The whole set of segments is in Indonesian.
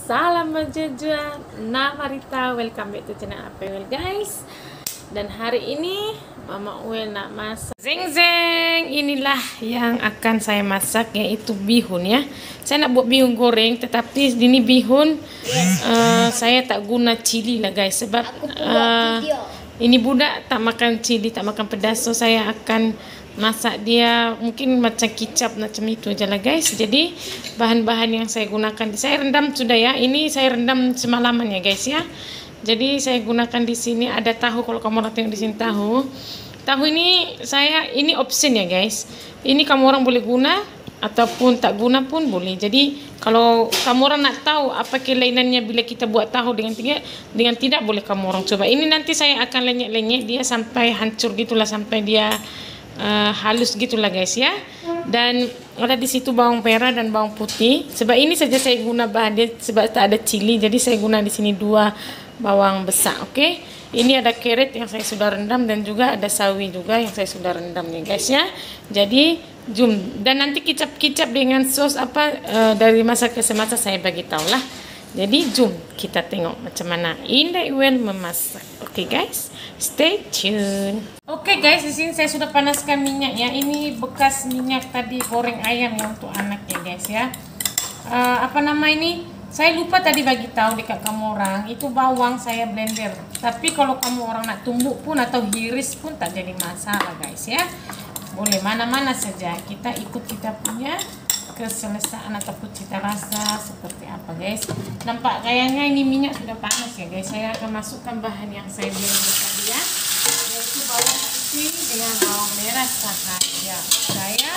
Salam menjejak, nama Rita, welcome back to channel APWL guys. Dan hari ini Mama Uel nak masak zeng zeng. Inilah yang akan saya masak, yaitu bihun ya. Saya nak buat bihun goreng, tetapi ini bihun saya tak guna cili lah guys. Sebab ini budak tak makan cili, tak makan pedas. So saya akan masak dia mungkin macam kicap macam itu aja lah guys. Jadi bahan-bahan yang saya gunakan, saya rendam sudah ya. Ini saya rendam semalaman ya guys ya. Jadi saya gunakan di sini ada tahu. Kalau kamu orang tengok di sini tahu ini ini option ya guys. Ini kamu orang boleh guna ataupun tak guna pun boleh. Jadi kalau kamu orang nak tahu apa kelainannya bila kita buat tahu dengan tidak boleh kamu orang coba. Ini nanti saya akan lenyek-lenyek dia sampai hancur gitulah, sampai dia halus gitulah guys ya. Dan ada di situ bawang merah dan bawang putih. Sebab ini saja saya guna bahan dia, sebab tak ada cili. Jadi saya guna di sini 2 bawang besar. Oke. Ini ada carrot yang saya sudah rendam dan juga ada sawi juga yang saya sudah rendam nih guys ya. Jadi jom, dan nanti kicap-kicap dengan sos apa dari masa ke semasa saya bagi tahu lah. Jadi jom kita tengok macam mana Indah Uel memasak. Oke guys, stay tune. Oke guys, di sini saya sudah panaskan minyaknya. Ini bekas minyak tadi goreng ayam ya untuk anak ya guys ya. Apa nama ini? Saya lupa tadi bagi tahu dekat kamu orang, itu bawang saya blender. Tapi kalau kamu orang nak tumbuk pun atau hiris pun tak jadi masalah guys ya. Boleh mana-mana saja. Kita ikut kita punya keselesaan ataupun cita rasa seperti apa guys. Nampak kayaknya ini minyak sudah panas ya guys. Saya akan masukkan bahan yang saya blender tadi ya, yaitu bawang putih dengan bawang merah sahaja. Saya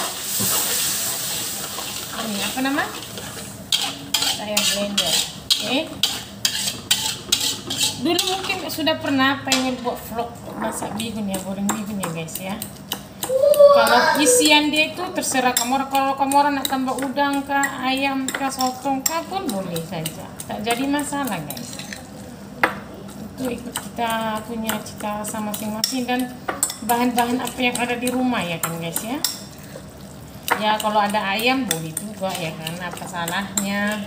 ini apa nama? Saya blender. Oke. Dulu mungkin sudah pernah pengen buat vlog masak bihun ya, goreng bihun ya guys ya. Kalau isian dia itu terserah kamu orang. Kalau kamu orang nak tambah udang kah, ayam kah, sotong kah pun boleh saja. Tak jadi masalah guys. Itu ikut kita punya cita rasa masing-masing dan bahan-bahan apa yang ada di rumah ya kan guys ya. Ya kalau ada ayam boleh juga ya kan, apa salahnya.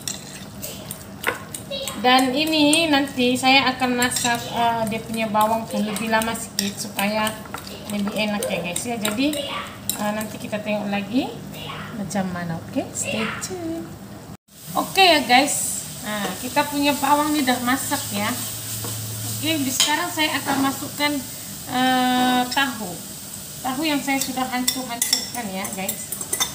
Dan ini nanti saya akan masak dia punya bawang pun lebih lama sedikit supaya lebih enak ya guys ya. Jadi nanti kita tengok lagi macam mana. Oke, stay tune. Oke ya guys, nah kita punya bawang ini udah masak ya. Oke, sekarang saya akan masukkan tahu yang saya sudah hancurkan ya guys.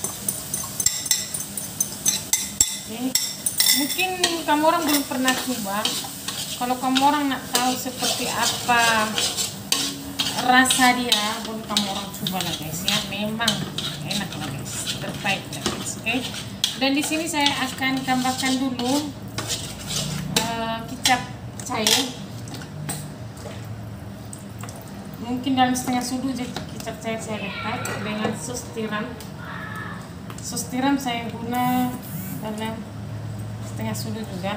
Oke, mungkin kamu orang belum pernah coba. Kalau kamu orang nak tahu seperti apa rasa dia, boleh kamu orang coba lah guys ya. Memang enak lah guys, terbaik lah guys. Oke. Dan di sini saya akan tambahkan dulu kicap cair. Mungkin dalam setengah sudu jadi kicap cair saya letak dengan sos tiram. Sos tiram saya guna dalam setengah sudu juga.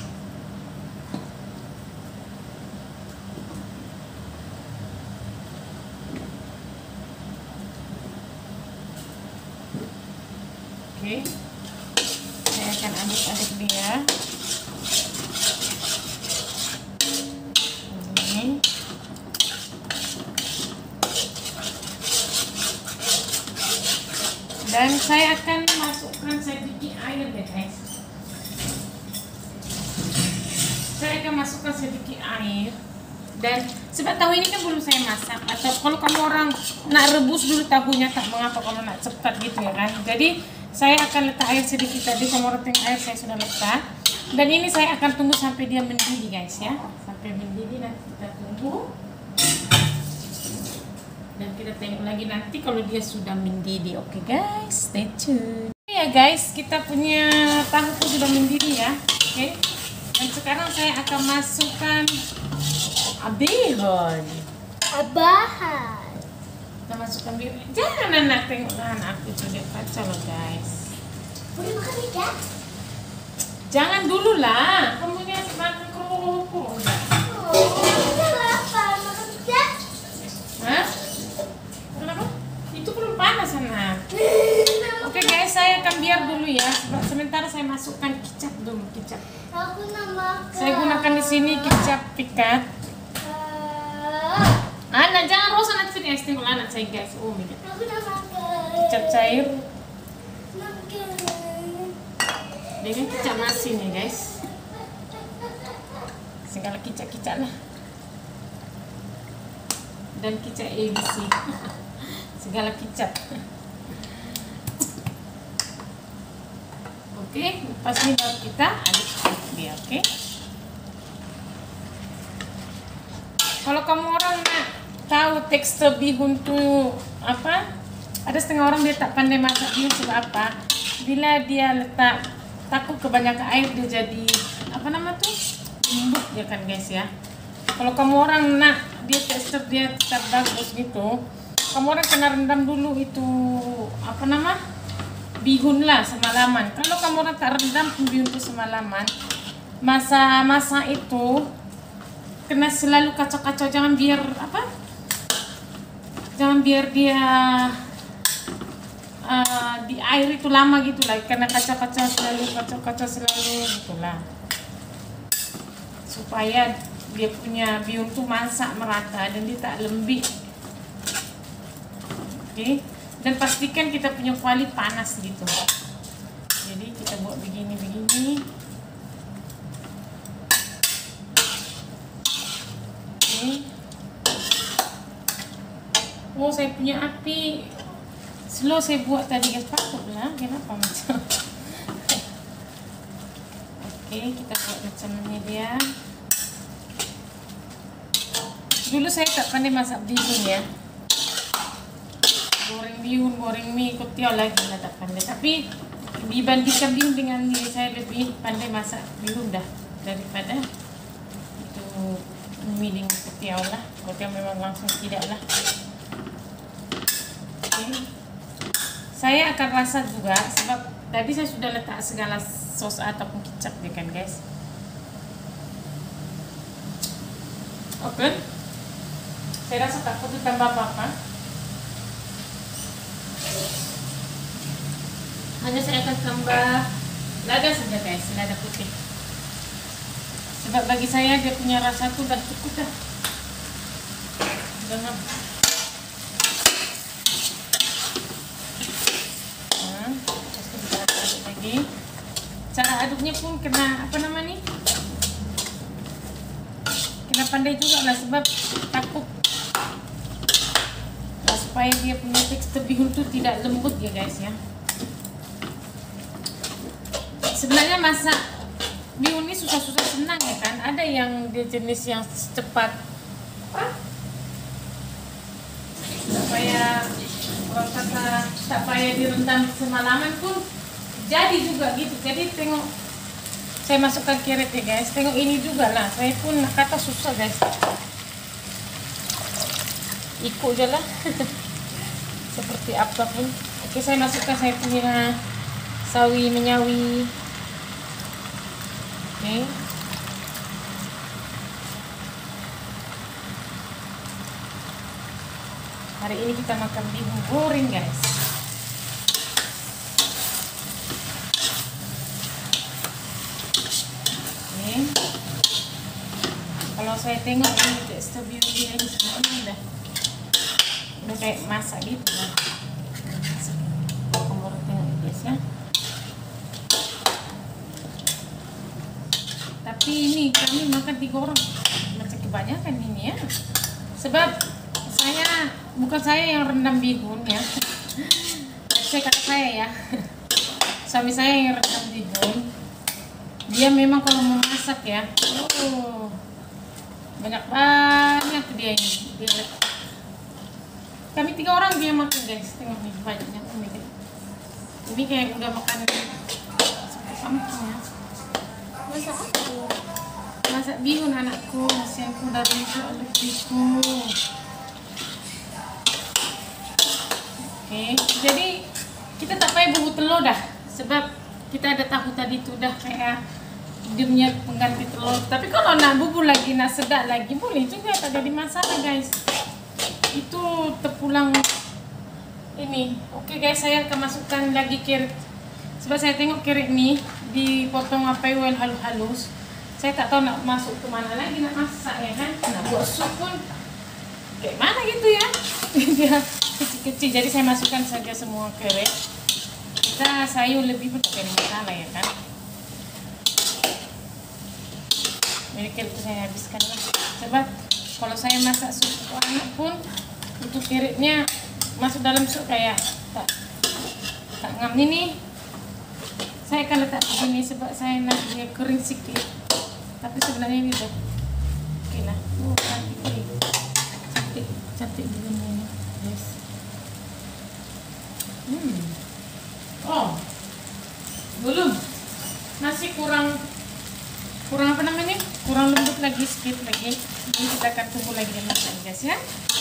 Oke, saya akan aduk-aduk dia. Ini. Dan saya akan masukkan sedikit air deh guys. Saya akan masukkan sedikit air. Dan sebab tahu ini kan belum saya masak, atau kalau kamu orang nak rebus dulu tahunya tak mengapa kalau nak cepat gitu ya kan. Jadi saya akan letak air sedikit tadi, kamu orang tengok air saya sudah letak. Dan ini saya akan tunggu sampai dia mendidih guys ya. Sampai mendidih nanti kita tunggu. Dan kita tengok lagi nanti kalau dia sudah mendidih. Oke guys, stay tune. Ya guys, kita punya tahu pun sudah mendidih ya. Oke. Dan sekarang saya akan masukkan bihun. Kita masukkan bihun. Jangan anak tengok anak aku sudah kacau loh guys. Boleh makan ya? Jangan dulu lah. Kamunya makan kerupuk. Udah lapar, makan ya? Hah? Kenapa? Itu belum panas anak. Oke guys, saya akan Jangan biar dulu ya. Sementara saya masukkan kicap dulu, kicap. Aku nama. Saya gunakan di sini kicap pikat. Anak jangan rosa nanti sini es anak saya guys. Oh my god. Aku nama. Kicap cair. Dengan kicap nasi nih guys. Segala kicap-kicap lah. Dan kicap ABC. Segala kicap. Oke, lepas ini baru kita aduk dia, oke? Kalau kamu orang nak tahu tekstur bihun tuh apa? Ada setengah orang dia tak pandai masak bihun sebab apa? Bila dia letak takut kebanyakan air dia jadi apa nama tuh? Lembut ya kan guys ya. Kalau kamu orang nak dia tekstur dia tetap bagus gitu, kamu orang kena rendam dulu itu apa nama? Bihun lah semalaman. Kalau kamu orang tak rendam bihun itu semalaman, masa itu kena selalu kacau-kacau. Jangan biar apa? Jangan biar dia di air itu lama gitu lah. Kena kacau-kacau selalu gitulah. Supaya dia punya bihun tuh masak merata dan dia tak lembik. Oke. Dan pastikan kita punya kuali panas gitu. Jadi kita buat begini. Oke. Oh, saya punya api slow saya buat tadi guys, patutlah. Kenapa macam? Oke, kita buat macam ini dia. Dulu saya tak pandai masak bihun ya. Goreng bihun, goreng mie, kotiau lagi lah tak pandai. Tapi dibandingkan bihun dengan diri saya lebih pandai masak bihun dah daripada itu mie dengan kotiau lah. Kotiau memang langsung tidak lah. Okay. Saya akan rasa juga sebab tadi saya sudah letak segala sos ataupun kicap ya kan guys. Oke. Saya rasa tak perlu tambah apa-apa. Hanya saya akan tambah lada saja guys, lada putih. Sebab bagi saya dia punya rasa tuh dah cukup dah. Dengan terus kita aduk lagi. Cara aduknya pun kena apa nama nih? Kena pandai juga lah sebab takut supaya dia punya tekstur bihun tuh tidak lembut ya guys ya. Sebenarnya masak bihun ini susah-susah senang ya kan. Ada yang dia jenis yang cepat apa? Supaya orang kata tak payah direndam semalaman pun jadi juga gitu. Jadi tengok saya masukkan carrot ya guys. Tengok ini juga lah. Saya pun kata susah guys. Ikut je lah. Seperti apa pun. Oke, saya masukkan saya punya sawi menyawi. Oke. Hari ini kita makan bihun goreng guys. Oke. Kalau saya tengok ini tekstur bihun dia ini semuanya udah kayak masak gitu lah. Kamu tengok guys ya. Tapi ini kami makan 3 orang macam kebanyakan ini ya. Sebab bukan saya yang rendam bihun ya. Saya kata saya ya. Suami saya yang rendam bihun. Dia memang kalau memasak ya, banyak dia ini. Kami 3 orang dia makan guys. Tengok nih banyaknya ini kayak udah makan samping ya. Masak apa? Masak bihun anakku, kasihanku dari lebihku. Oke, jadi kita tak payah bubuk telur dah, sebab kita ada tahu tadi tu dah kayak dia punya pengganti telur. Tapi kalau nak bubur lagi, nak sedap lagi boleh juga, tak jadi masalah guys. Itu terpulang ini. Oke guys, saya akan masukkan lagi carrot Sebab saya tengok kerek nih dipotong well halus-halus. Saya tak tahu nak masuk ke mana lagi nak masak ya kan. Nak buat sup pun kayak mana gitu ya. Dia kecil-kecil. Jadi saya masukkan saja semua kerek. Kita sayur lebih pun tak ada masalah ya kan. Jadi kerek itu saya habiskan lah. Sebab kalau saya masak sup untuk anak pun untuk kereknya masuk dalam sup kayak tak ngam ini. Saya akan letak begini sebab saya nak dia kering sikit. Tapi sebenarnya ini udah oke lah. Oh, cantik begini ini. Yes. Oh, belum. Nasi kurang apa namanya? Kurang lembut lagi, sedikit lagi. Ini kita akan tunggu lagi dan masak guys ya.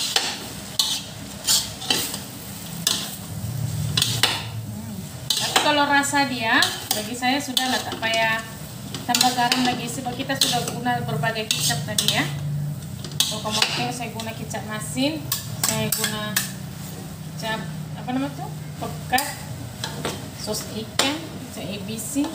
Kalau rasa dia, bagi saya sudah lah, tak payah tambah garam lagi sebab kita sudah guna berbagai kecap tadi ya. Kalau kamu pakai, saya guna kecap masin, saya guna kecap apa namanya tuh, pekat, sos ikan, kecap ABC.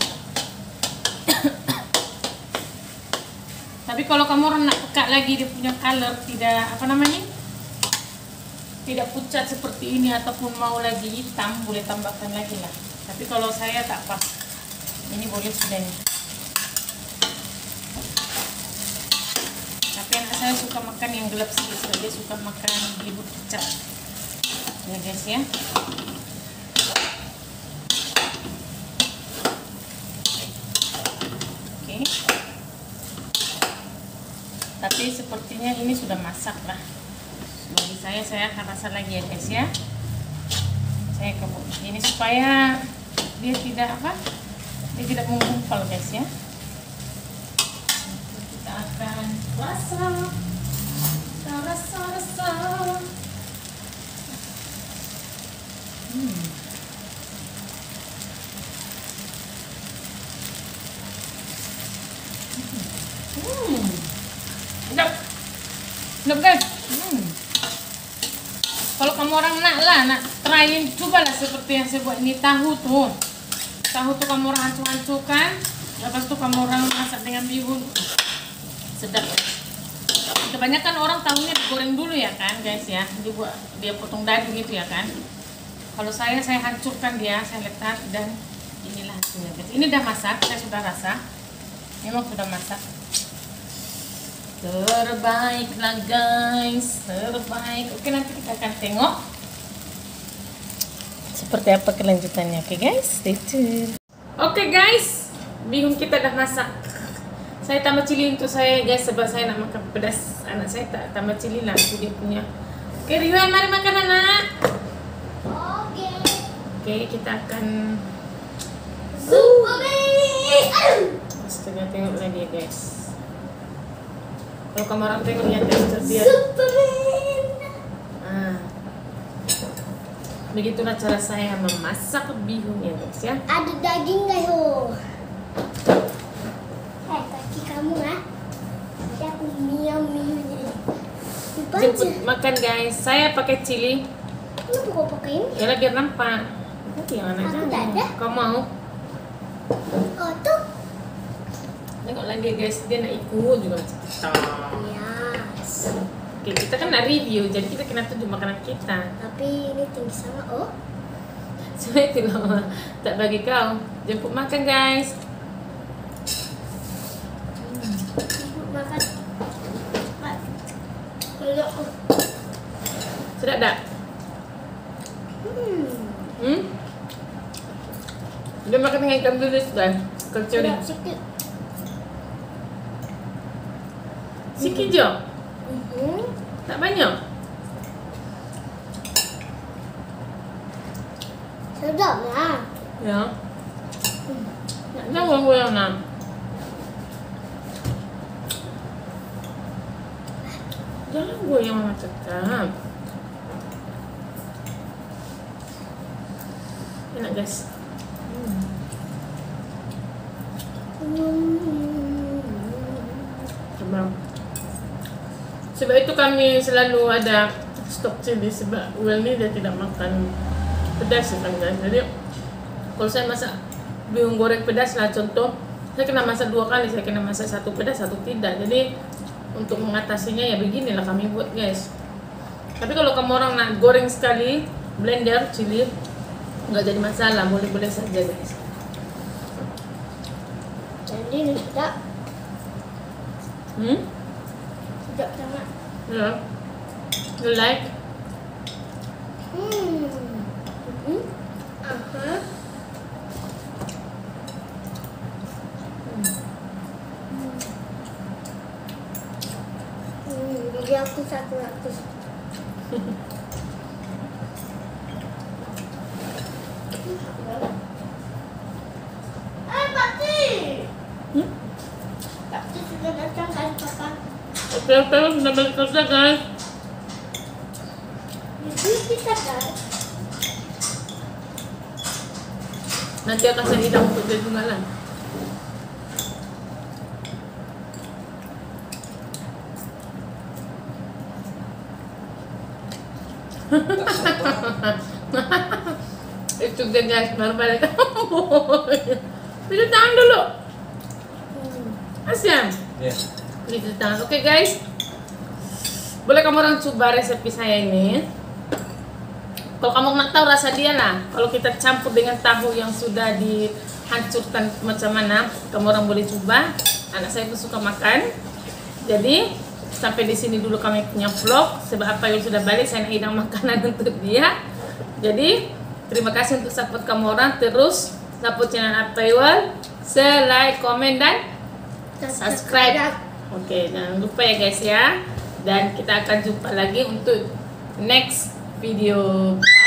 Tapi kalau kamu orang nak pekat lagi dia punya color tidak apa namanya, tidak pucat seperti ini ataupun mau lagi hitam, boleh tambahkan lagi lah. Tapi kalau saya tak pas, ini boleh sudah nih. Tapi anak saya suka makan yang gelap sedikit, dia suka makan bihun kecap. Ya guys ya. Oke. Tapi sepertinya ini sudah masak lah. Bagi saya akan rasa lagi ya guys ya. Saya kebut ini supaya dia tidak menggumpal guys ya. Kita akan rasa. Sedap guys. Kalau kamu orang nak tryin, cobalah seperti yang saya buat ini. Tahu tuh kamu orang hancur-hancurkan, lepas itu kamu orang masak dengan bihun, sedap guys. Kebanyakan orang tahunya digoreng dulu ya kan guys ya, dia potong daging gitu ya kan. Kalau saya hancurkan dia, saya letak dan inilah hasilnya guys. Ini udah masak, saya sudah rasa, memang sudah masak. Terbaik lah guys, terbaik. Oke, nanti kita akan tengok seperti apa kelanjutannya. Oke guys, stay tune. Oke guys, bihun kita dah masak. Saya tambah cili untuk saya guys, sebab saya nak makan pedas. Anak saya tak tambah cili lah, itu dia punya. Oke Riwan, mari makan anak. Oke, kita akan setengah tengok lagi ya guys. Kalau kamu orang tengok yang tekstur dia. Begitulah cara saya memasak bihun ya guys ya. Ada daging guys. Kaki kamu lah. Nanti aku bihunnya. Jemput makan guys. Saya pakai cili. Kenapa kau pakai ini? Ya biar nampak. Nanti yang mana Aku tak ada. Kau mau? Oh tuh. Tengok lagi guys, dia nak ikut juga macam kita. Yes. Oke, kita kan nak review, jadi kita kena tunjuk makanan kita. Tapi ini tinggi sama Saya tidak tak bagi kau. Jemput makan guys. Jemput makan. Sedap tak? Dia makan dengan ikan bilis guys. Kecuri. Sedap Sikit je. Tak banyak. Sedap lah. Ya. Jangan goyang nak. Jangan goyang mama cakap. Enak guys. Coba. Sebab itu kami selalu ada stok cili, sebab Will ni dia tidak makan pedas kan guys. Jadi kalau saya masak bihun goreng pedas lah contoh. Saya kena masak 2 kali, saya kena masak 1 pedas, 1 tidak. Jadi untuk mengatasinya ya beginilah kami buat guys. Tapi kalau kamu orang nak goreng sekali, blender chili, nggak jadi masalah, boleh-boleh saja guys. Jadi ini sudah Hmm? sedap sangat. Yeah. You like? Aha. Jadi aku 100. Pati. Pati sudah datang kan papa? Oke, sudah balik kerja guys. Jadi kita kan? Nanti akan saya hidang untuk dia juga lah. Itu dia guys, baru balik. Cuci tangan dulu. Asyam. Ya. Cuci tangan. Oke guys. Boleh kamu orang coba resep saya ini. Kalau kamu nak tahu rasa dia lah. Kalau kita campur dengan tahu yang sudah dihancurkan macam mana, kamu orang boleh coba. Anak saya itu suka makan. Jadi sampai di sini dulu kami punya vlog. Sebab apa yang sudah balik, saya nak hidang makanan untuk dia. Jadi terima kasih untuk support kamu orang. Terus support channel Apewel, like, komen dan subscribe. Oke, jangan lupa ya guys ya. Dan kita akan jumpa lagi untuk next video.